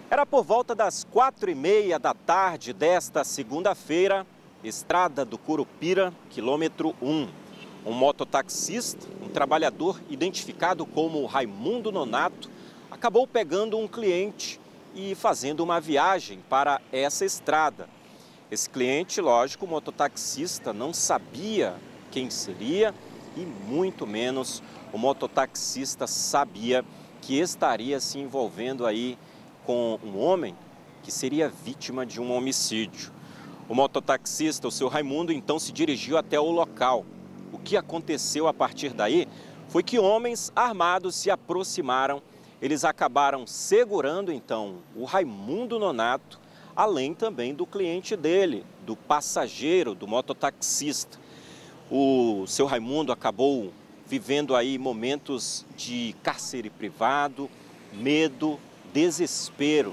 Era por volta das 4h30 da tarde desta segunda-feira, estrada do Curupira, quilômetro 1. Um mototaxista, um trabalhador identificado como Raimundo Nonato, acabou pegando um cliente e fazendo uma viagem para essa estrada. Esse cliente, lógico, o mototaxista não sabia quem seria e muito menos o mototaxista sabia que estaria se envolvendo aí com um homem que seria vítima de um homicídio. O mototaxista, o seu Raimundo, então se dirigiu até o local. O que aconteceu a partir daí foi que homens armados se aproximaram. Eles acabaram segurando então o Raimundo Nonato, além também do cliente dele, do passageiro, do mototaxista. O seu Raimundo acabou vivendo aí momentos de cárcere privado, medo, desespero.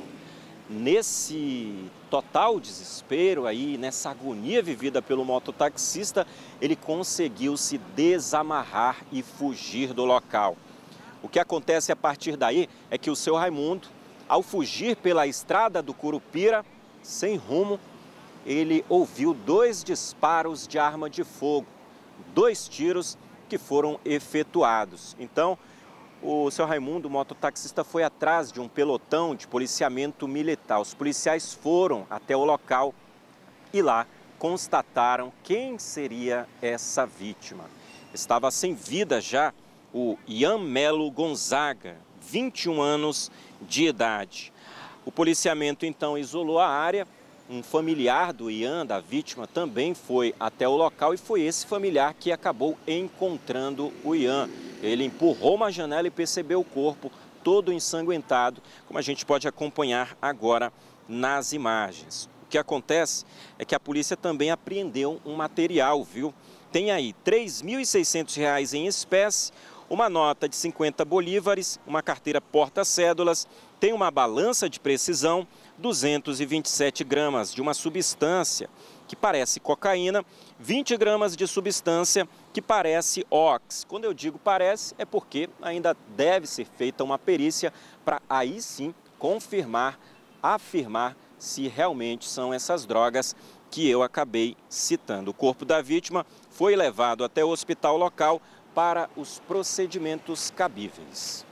Nesse total desespero aí, nessa agonia vivida pelo mototaxista, ele conseguiu se desamarrar e fugir do local. O que acontece a partir daí é que o seu Raimundo, ao fugir pela estrada do Curupira, sem rumo, ele ouviu 2 disparos de arma de fogo, 2 tiros que foram efetuados. Então, o seu Raimundo, o mototaxista, foi atrás de um pelotão de policiamento militar. Os policiais foram até o local e lá constataram quem seria essa vítima. Estava sem vida já o Ian Melo Gonzaga, 21 anos de idade. O policiamento então isolou a área. Um familiar do Ian, da vítima, também foi até o local e foi esse familiar que acabou encontrando o Ian. Ele empurrou uma janela e percebeu o corpo todo ensanguentado, como a gente pode acompanhar agora nas imagens. O que acontece é que a polícia também apreendeu um material, viu? Tem aí R$ 3.600 em espécie, uma nota de 50 bolívares, uma carteira porta-cédulas, tem uma balança de precisão, 227 gramas de uma substância que parece cocaína, 20 gramas de substância que parece ox. Quando eu digo parece, é porque ainda deve ser feita uma perícia para aí sim confirmar, afirmar se realmente são essas drogas que eu acabei citando. O corpo da vítima foi levado até o hospital local para os procedimentos cabíveis.